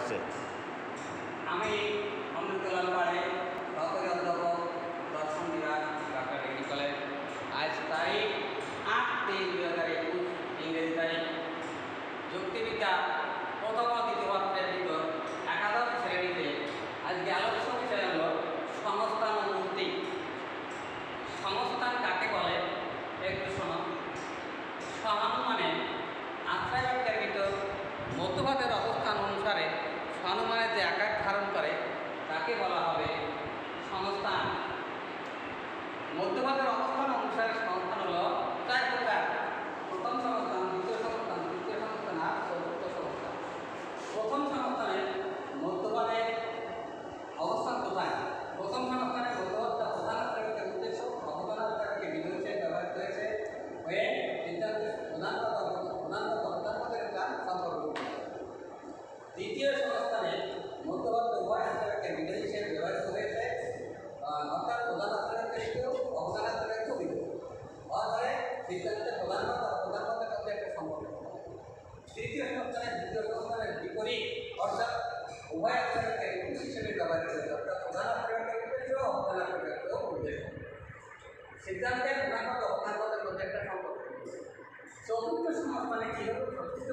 হচ্ছে। আমি অমৃতলাল পাড়ে সহকারী অধ্যাপক দর্শন বিভাগ ঢাকা ডিগ্রি কলেজ। আজ তারিখ 8/3/2021 ইংরেজি তারিখ। যুক্তিবিদ্যা প্রথম ও দ্বিতীয় পত্রের ভিতর একাদশ শ্রেণীতে আজকে আলোচ্য বিষয় হল সংস্থান ও মূর্তি। সংস্থান কাকে বলে একটু শোনো। সহানুমানে আশ্রয় বাক্যের ভিতর মধ্যভাগের অবস্থান অনুসারে সহানুমানের যে আকার ধারণ করে তাকে বলা হবে সংস্থান। মধ্যভাগের অবস্থান অনুসারে সংস্থান হলো 4 প্রকার: প্রথম সংস্থান, দ্বিতীয় সংস্থান, তৃতীয় সংস্থান আর চতুর্থ সংস্থান। প্রথম সংস্থানের মধ্যভাগের অবস্থান কোথায়? প্রথম সংস্থানের মধ্যভাগটা প্রধান আকারের উদ্দেশ্য অবদান আকারকে বিধর্ষে ব্যবহৃত হয়েছে হয়ে সিদ্ধান্তের প্রধানতার কাজ সম্পর্ক। দ্বিতীয় সংস্থানে মধ্যভাগ উভয় আকারকে বিধর্ষী হিসেবে ব্যবহৃত হয়েছে, অর্থাৎ প্রধান আকারের ক্ষেত্রেও অবদান আকারের অভিযোগ অর্থাৎ সিদ্ধান্তের প্রধানতার মধ্যে একটা সম্পর্ক। তৃতীয় সংস্থানের দ্বিতীয় সংস্থানের বিপরীত অর্থাৎ উভয় আকারকে উদ্দেশ্য হিসেবে ব্যবহৃত হয়েছে, অর্থাৎ প্রধান আকারের উদ্দেশ্য অবদান আকারের উদ্দেশ্য। সিদ্ধান্তের প্রধানতা অবদানের মধ্যে একটা সম্পর্ক। চতুর্থ সংস্থানে কি হল?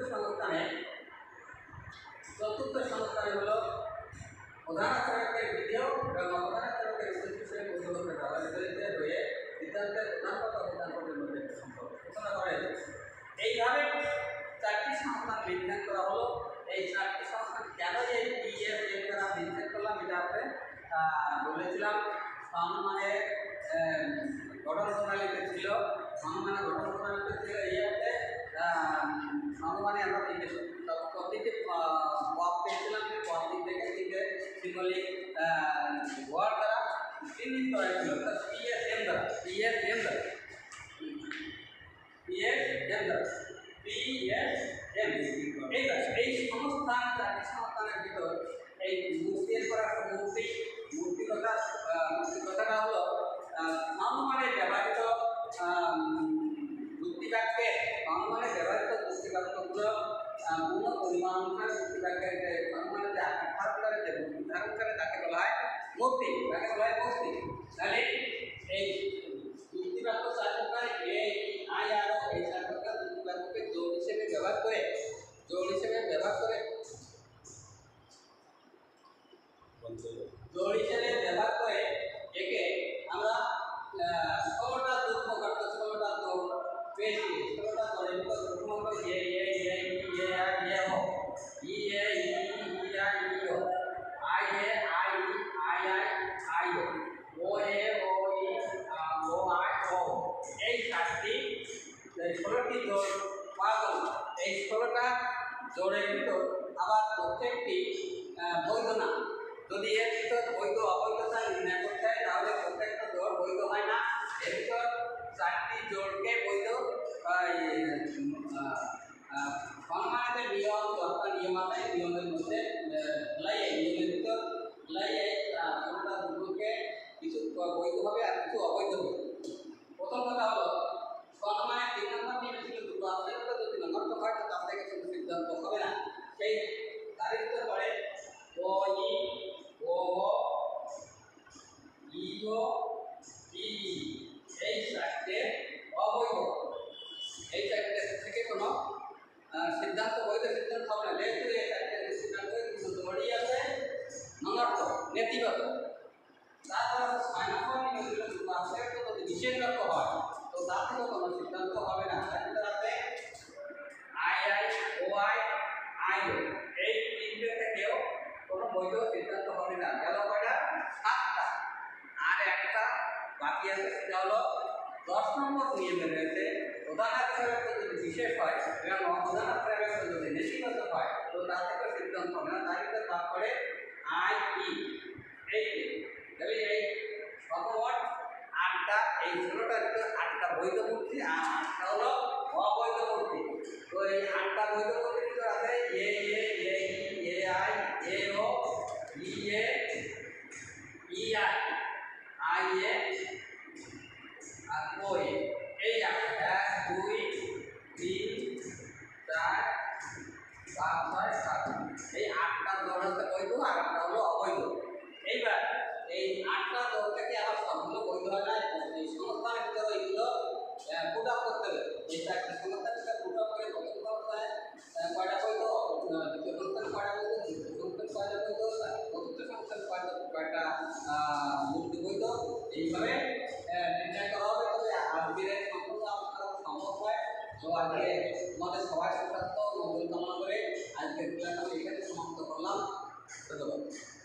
চতুর্থ সংস্থানে হলো প্রধান আকারকের বিধেয় এবং অবদান আকারকের উদ্দেশ্য হিসেবে ব্যবহৃত হয়ে সিদ্ধান্তের প্রধানতা অবদানের মধ্যে একটা সম্পর্ক ঘোষণা করা হয়েছে। এইভাবে 4টি সংস্থান বিন্যাস করা হলো। এই 4টি সংস্থান কেন এই PFM দ্বারা বিন্যাস করলাম এটা আমরা বলেছিলাম। সমানের গঠন প্রণালীতে ছিল, সমানের গঠন প্রণালীতে ছিল এই অর্থে সমানে আমরা প্রতিটি পদ পেয়েছিলাম, যে পদটি থেকে তিনটে সিম্বলিক ওয়ার্ড দ্বারা চিহ্নিত করা হয়েছিল, অর্থাৎ PFM দ্বারা এই সংস্থান 4টি সংস্থানের ভিতর এই মূর্তির করা মূর্তি কথাটা হলো অনুমানে ব্যবহৃত যুক্তিবাক্যে অনুমানে ব্যবহৃত যুক্তিবাক্যগুলো পূর্ণ পরিমাণ অনুসারে যুক্তিবাক্যের যে অনুমানের যে আকার ধারণ করে তাকে বলা হয় মূর্তি, তাকে বলা হয় মূর্তি। তাহলে এই যুক্তিবাক্য 4 প্রকার এই 4 প্রকার যুক্তিবাক্যকে জোড় হিসেবে ব্যবহার করে একে আমরা 16টা যুগ্ম করতে 16টা যোগ পেয়েছি। 16টা যোগের ভিতর প্রথম হলো এই 16টি জোড় পাওয়া গেল। এই 16টা জোড়ের ভিতর আবার প্রত্যেকটি বৈধ না। যদি এর ভিতর বৈধ অবৈধতা নির্ণয় করতে হয় তাহলে প্রত্যেকটা জোড় বৈধ হয় না। এর ভিতর 4টি জোড়কে বৈধ সম্মানিত নিয়ম 10টা নিয়ম আছে। নিয়মের মধ্যে নিয়মের ভিতর কোনটা দুটোকে কিছু বৈধ হবে আর কিছু অবৈধ হবে। প্রথম কথা হলো সম্মানের 3 নম্বর নিয়ম ছিল দুটো আসলে যদি নগরত হয় তো তার থেকে কোনো সিদ্ধান্ত হবে না। সেই তারিখ পরে এই 4টে অবৈধ। এই 4টে থেকে কোনো সিদ্ধান্ত বৈধ সিদ্ধান্ত হবে না। যেহেতু এই 4টে সিদ্ধান্ত কিছু দড়ি আছে নগরত নেতিগত। তারপরে 6 নম্বর নিয়ম ছিল দুটো আসলে যদি নিষেধাজ্ঞ হয় তো তার থেকে কোনো সিদ্ধান্ত হবে না। এই 3টে থেকেও কোনো বৈধ সিদ্ধান্ত হবে না। গেল কয়টা? 7টা। আর একটা বাকি আছে, সেটা হলো 10 নম্বর নিয়মে রয়েছে প্রধান আকারের যদি বিশেষ হয় এবং অপ্রধান আকারের যদি নেতিগত হয় তো তার থেকে সিদ্ধান্ত হবে না। তার ভিতরে ভাগ করে তাহলে এই সর্বমোট 8টা, এই 16টার ভিতরে 8টা বৈধ মূর্তি আর 8টা হলো অবৈধ মূর্তি। তো এই 8টা বৈধ মূর্তির ভিতরে আছে আর এই 1 2 3 4 5 6 7 এই 8টা জোড়া এইভাবে নির্ণয় করা হবে। তবে আজকের এই সম্পূর্ণ আপনারা সম্ভব হয়। তো আজকে আমাদের সবাই সুস্বাস্থ্য মঙ্গল কামনা করে আজকের ক্লাস আমি এখানে সমাপ্ত করলাম। ধন্যবাদ।